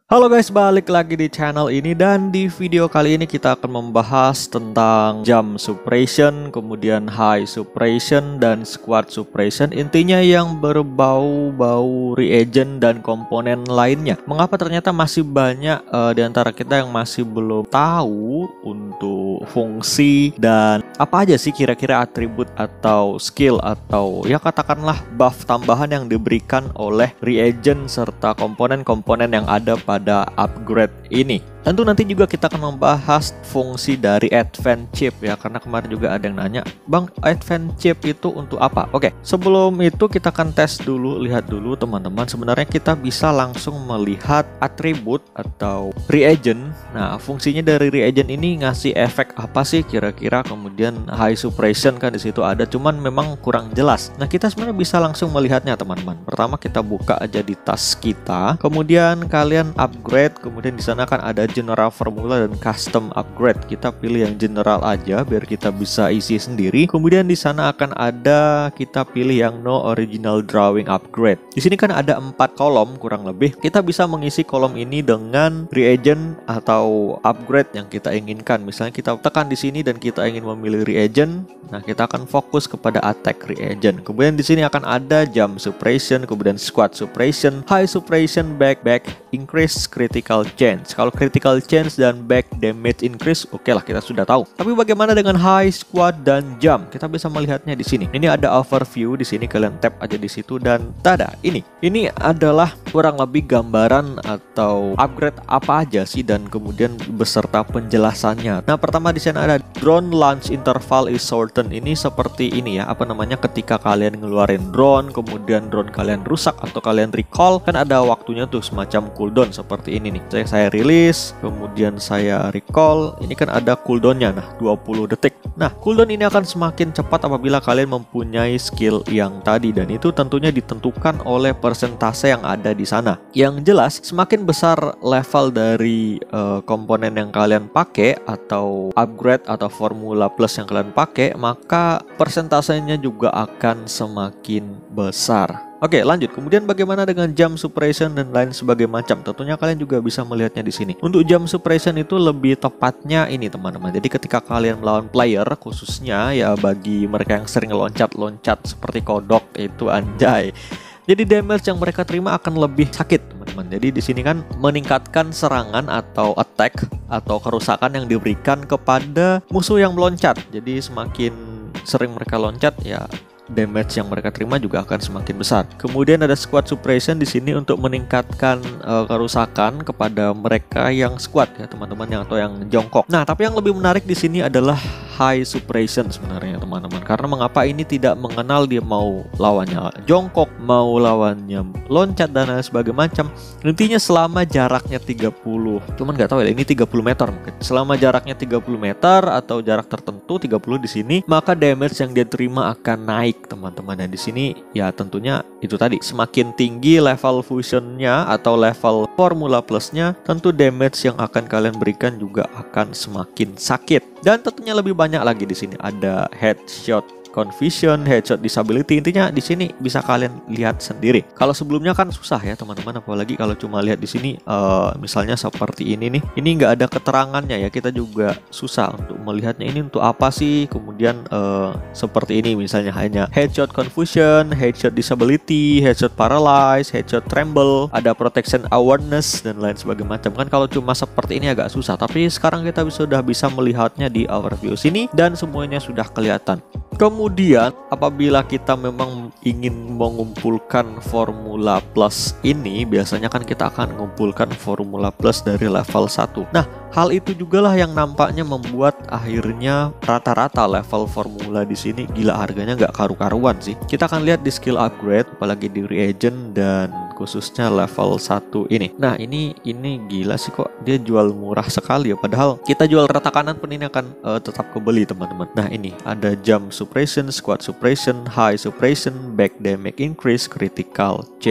Halo guys, balik lagi di channel ini dan di video kali ini kita akan membahas tentang jump suppression, kemudian high suppression dan squat suppression. Intinya yang berbau-bau reagent dan komponen lainnya. Mengapa ternyata masih banyak di antara kita yang masih belum tahu untuk fungsi dan apa aja sih kira-kira atribut atau skill atau ya katakanlah buff tambahan yang diberikan oleh reagent serta komponen-komponen yang ada pada upgrade ini. Tentu nanti juga kita akan membahas fungsi dari advance chip ya, karena kemarin juga ada yang nanya, Bang, advance chip itu untuk apa? Oke, sebelum itu kita akan tes dulu, lihat dulu teman-teman. Sebenarnya kita bisa langsung melihat atribut atau reagent. Nah, fungsinya dari reagent ini ngasih efek apa sih kira-kira, kemudian high suppression kan di situ ada, cuman memang kurang jelas. Nah, kita sebenarnya bisa langsung melihatnya teman-teman. Pertama kita buka aja di tas kita, kemudian kalian upgrade, kemudian di sana kan ada general formula dan custom upgrade. Kita pilih yang general aja biar kita bisa isi sendiri. Kemudian di sana akan ada kita pilih yang no original drawing upgrade. Di sini kan ada 4 kolom kurang lebih. Kita bisa mengisi kolom ini dengan reagent atau upgrade yang kita inginkan. Misalnya kita tekan di sini dan kita ingin memilih reagent. Nah, kita akan fokus kepada attack reagent. Kemudian di sini akan ada jump suppression, kemudian squat suppression, high suppression, back increase, critical change. Kalau critical change dan back damage increase, oke lah, kita sudah tahu. Tapi bagaimana dengan high, squat dan jump? Kita bisa melihatnya di sini. Ini ada overview di sini, kalian tap aja di situ dan tada, ini adalah kurang lebih gambaran atau upgrade apa aja sih dan kemudian beserta penjelasannya. Nah, pertama di sana ada drone launch interval is shortened. Ini seperti ini ya, apa namanya, ketika kalian ngeluarin drone, kemudian drone kalian rusak atau kalian recall, kan ada waktunya tuh semacam cooldown seperti ini nih. Saya rilis, kemudian saya recall, ini kan ada cooldownnya, nah 20 detik. Nah, cooldown ini akan semakin cepat apabila kalian mempunyai skill yang tadi, dan itu tentunya ditentukan oleh persentase yang ada di sana. Yang jelas, semakin besar level dari komponen yang kalian pakai atau upgrade atau formula plus yang kalian pakai, maka persentasenya juga akan semakin besar. Oke, lanjut. Kemudian bagaimana dengan jump suppression dan lain sebagainya macam? Tentunya kalian juga bisa melihatnya di sini. Untuk jump suppression itu lebih tepatnya ini teman-teman. Jadi ketika kalian melawan player, khususnya ya bagi mereka yang sering loncat-loncat seperti kodok itu, anjay. Jadi damage yang mereka terima akan lebih sakit teman-teman. Jadi di sini kan meningkatkan serangan atau attack atau kerusakan yang diberikan kepada musuh yang meloncat. Jadi semakin sering mereka loncat ya, damage yang mereka terima juga akan semakin besar. Kemudian ada squat suppression di sini untuk meningkatkan kerusakan kepada mereka yang squat ya teman-teman, yang atau yang jongkok. Nah, tapi yang lebih menarik di sini adalah high suppression sebenarnya teman-teman. Karena mengapa ini tidak mengenal dia mau lawannya jongkok, mau lawannya loncat dan lain sebagainya macam. Intinya selama jaraknya 30, cuman nggak tahu ya, ini 30 meter mungkin. Selama jaraknya 30 meter atau jarak tertentu 30 di sini, maka damage yang dia terima akan naik teman-teman. Dan di sini ya tentunya itu tadi, semakin tinggi level fusionnya atau level formula plusnya, tentu damage yang akan kalian berikan juga akan semakin sakit. Dan tentunya lebih banyak lagi di sini ada headshot confusion, headshot disability. Intinya di sini bisa kalian lihat sendiri. Kalau sebelumnya kan susah ya teman-teman, apalagi kalau cuma lihat di sini misalnya seperti ini nih. Ini nggak ada keterangannya ya, kita juga susah untuk melihatnya ini untuk apa sih. Kemudian seperti ini misalnya hanya headshot confusion, headshot disability, headshot paralyze, headshot tremble, ada protection awareness dan lain sebagainya macam. Kan kalau cuma seperti ini agak susah, tapi sekarang kita sudah bisa melihatnya di overview sini dan semuanya sudah kelihatan. Kemudian apabila kita memang ingin mengumpulkan formula plus ini, biasanya kan kita akan mengumpulkan formula plus dari level 1. Nah, hal itu juga lah yang nampaknya membuat akhirnya rata-rata level formula di sini gila, harganya nggak karu-karuan sih. Kita akan lihat di skill upgrade, apalagi di reagent dan khususnya level 1 ini. Nah, ini gila sih, kok dia jual murah sekali ya, padahal kita jual rata kanan pun ini akan tetap kebeli teman-teman. Nah, ini ada jump suppression, squat suppression, high suppression, back damage increase, critical change.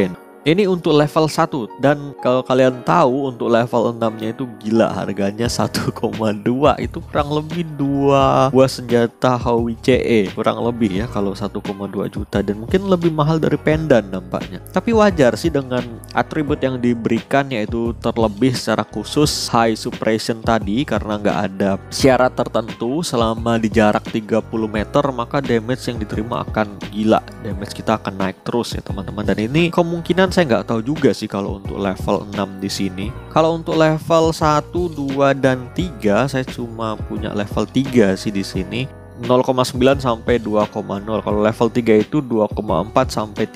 Ini untuk level 1, dan kalau kalian tahu untuk level 6-nya itu gila harganya 1,2, itu kurang lebih 2 buah senjata Howi CE kurang lebih ya kalau 1,2 juta, dan mungkin lebih mahal dari pendan nampaknya. Tapi wajar sih dengan atribut yang diberikan, yaitu terlebih secara khusus high suppression tadi, karena nggak ada syarat tertentu selama di jarak 30 meter, maka damage yang diterima akan gila, damage kita akan naik terus ya teman-teman. Dan ini kemungkinan saya nggak tahu juga sih kalau untuk level 6 di sini. Kalau untuk level 1, 2, dan 3 saya cuma punya level 3 sih di sini. 0,9 sampai 2,0. Kalau level 3 itu 2,4 sampai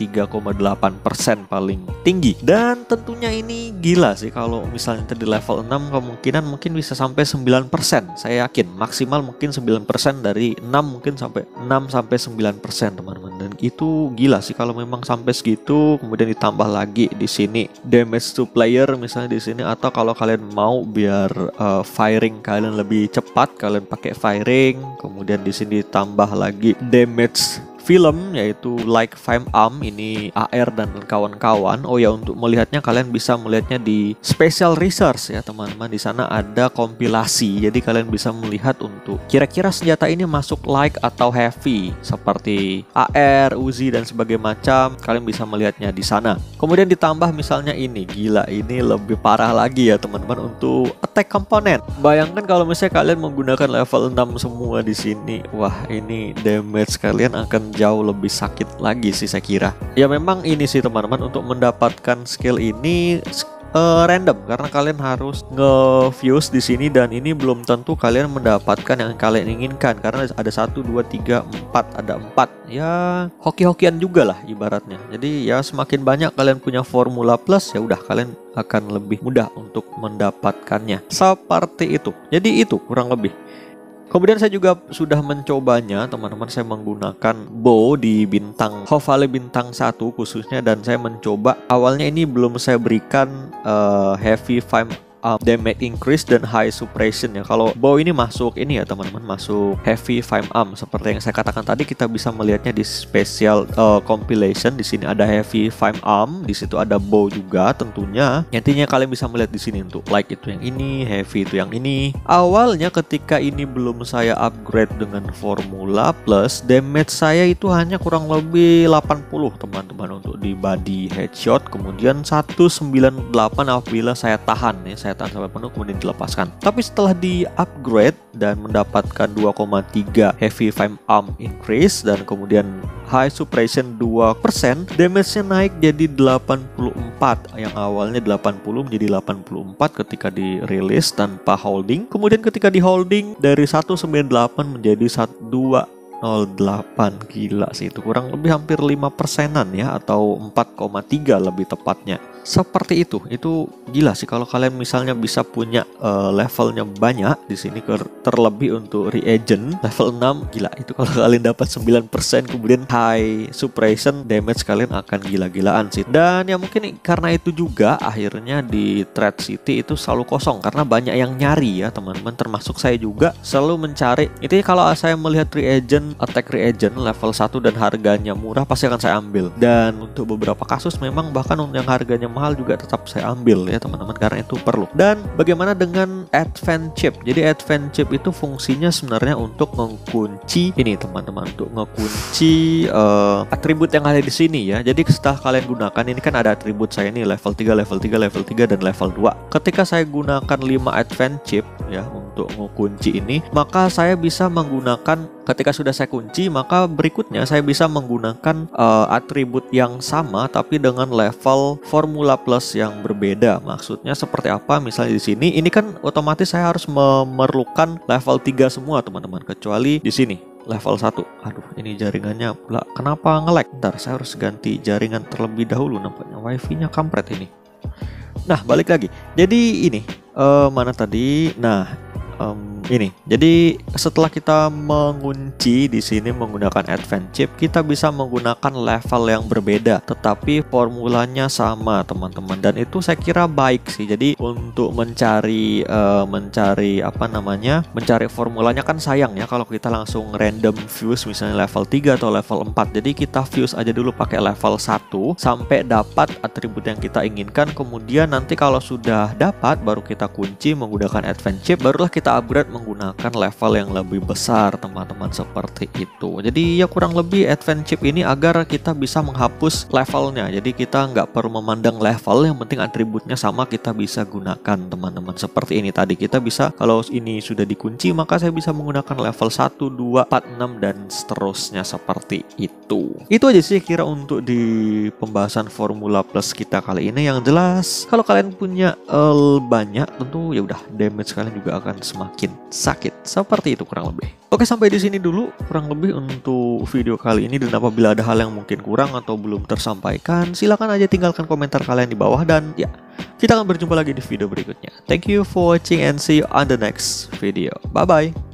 3,8% paling tinggi. Dan tentunya ini gila sih kalau misalnya di level 6 kemungkinan mungkin bisa sampai 9%. Saya yakin maksimal mungkin 9, dari 6 mungkin sampai 6 sampai 9% teman-teman. Dan itu gila sih kalau memang sampai segitu. Kemudian ditambah lagi di sini damage to player misalnya di sini, atau kalau kalian mau biar firing kalian lebih cepat, kalian pakai firing. Kemudian di sini ditambah lagi damage film, yaitu like Fime Arm, ini AR dan kawan-kawan. Oh ya, untuk melihatnya kalian bisa melihatnya di Special Research ya teman-teman. Di sana ada kompilasi, jadi kalian bisa melihat untuk kira-kira senjata ini masuk like atau heavy seperti AR, Uzi dan sebagainya macam. Kalian bisa melihatnya di sana. Kemudian ditambah misalnya ini, gila ini lebih parah lagi ya teman-teman untuk attack komponen. Bayangkan kalau misalnya kalian menggunakan level 6 semua di sini, wah ini damage kalian akan jauh lebih sakit lagi sih saya kira. Ya memang ini sih teman-teman, untuk mendapatkan skill ini random karena kalian harus nge-fuse di sini, dan ini belum tentu kalian mendapatkan yang kalian inginkan karena ada 1, 2, 3, 4, ada 4. Ya hoki-hokian juga lah ibaratnya. Jadi ya semakin banyak kalian punya formula plus, ya udah kalian akan lebih mudah untuk mendapatkannya. Seperti itu. Jadi itu kurang lebih. Kemudian saya juga sudah mencobanya teman-teman, saya menggunakan bow di bintang Hofale bintang 1 khususnya, dan saya mencoba awalnya ini belum saya berikan heavy fime damage increase dan high suppression ya. Kalau bow ini masuk ini ya teman-teman, masuk heavy fime arm seperti yang saya katakan tadi. Kita bisa melihatnya di special compilation. Di sini ada heavy fime arm, di situ ada bow juga tentunya. Intinya kalian bisa melihat di sini untuk like itu yang ini, heavy itu yang ini. Awalnya ketika ini belum saya upgrade dengan formula plus, damage saya itu hanya kurang lebih 80 teman-teman untuk di body headshot. Kemudian 198 apabila saya tahan ya, saya tahan sampai penuh kemudian dilepaskan. Tapi setelah di upgrade dan mendapatkan 2,3 heavy fime arm increase dan kemudian high suppression 2%, damage-nya naik jadi 84. Yang awalnya 80 menjadi 84 ketika dirilis tanpa holding. Kemudian ketika di holding dari 198 menjadi 208. Gila sih, itu kurang lebih hampir 5%-an ya, atau 4,3 lebih tepatnya. Seperti itu gila sih kalau kalian misalnya bisa punya levelnya banyak di sini, terlebih untuk reagent level 6, gila itu kalau kalian dapat 9% kemudian high suppression, damage kalian akan gila-gilaan sih. Dan ya mungkin karena itu juga akhirnya di Thread City itu selalu kosong karena banyak yang nyari ya teman-teman, termasuk saya juga selalu mencari. Itu kalau saya melihat reagent, attack reagent level 1 dan harganya murah, pasti akan saya ambil. Dan untuk beberapa kasus memang bahkan yang harganya mahal juga tetap saya ambil ya teman-teman, karena itu perlu. Dan bagaimana dengan Advent Chip? Jadi Advent Chip itu fungsinya sebenarnya untuk mengunci ini teman-teman, untuk mengunci atribut yang ada di sini ya. Jadi setelah kalian gunakan ini kan ada atribut saya ini level 3, level 3, level 3 dan level 2. Ketika saya gunakan 5 Advent Chip ya untuk mengunci ini, maka saya bisa menggunakan, ketika sudah saya kunci, maka berikutnya saya bisa menggunakan atribut yang sama tapi dengan level formula plus yang berbeda. Maksudnya seperti apa? Misalnya di sini ini kan otomatis saya harus memerlukan level 3 semua teman-teman, kecuali di sini level 1. Aduh, ini jaringannya pula kenapa nge-lag? Bentar, saya harus ganti jaringan terlebih dahulu, nampaknya wifi-nya kampret ini. Nah, balik lagi. Jadi ini mana tadi? Nah, ini. Jadi setelah kita mengunci di sini menggunakan advance chip, kita bisa menggunakan level yang berbeda, tetapi formulanya sama teman-teman. Dan itu saya kira baik sih. Jadi untuk mencari mencari formulanya kan sayang ya kalau kita langsung random fuse misalnya level 3 atau level 4. Jadi kita fuse aja dulu pakai level 1 sampai dapat atribut yang kita inginkan. Kemudian nanti kalau sudah dapat baru kita kunci menggunakan advance chip, barulah kita upgrade menggunakan level yang lebih besar teman-teman, seperti itu. Jadi ya kurang lebih advance chip ini agar kita bisa menghapus levelnya. Jadi kita nggak perlu memandang level, yang penting atributnya sama kita bisa gunakan teman-teman. Seperti ini tadi kita bisa, kalau ini sudah dikunci maka saya bisa menggunakan level 1, 2, 4, 6 dan seterusnya, seperti itu. Itu aja sih kira untuk di pembahasan formula plus kita kali ini. Yang jelas kalau kalian punya banyak tentu ya udah damage kalian juga akan semakin sakit, seperti itu kurang lebih. Oke, sampai di sini dulu kurang lebih untuk video kali ini, dan apabila ada hal yang mungkin kurang atau belum tersampaikan, silakan aja tinggalkan komentar kalian di bawah, dan ya kita akan berjumpa lagi di video berikutnya. Thank you for watching and see you on the next video. Bye bye.